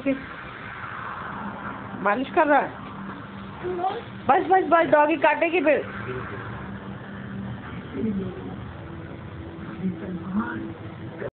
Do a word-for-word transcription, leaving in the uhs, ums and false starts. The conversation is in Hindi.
के मालिश कर रहा है। बस बस बस डॉगी काटेगी फिर।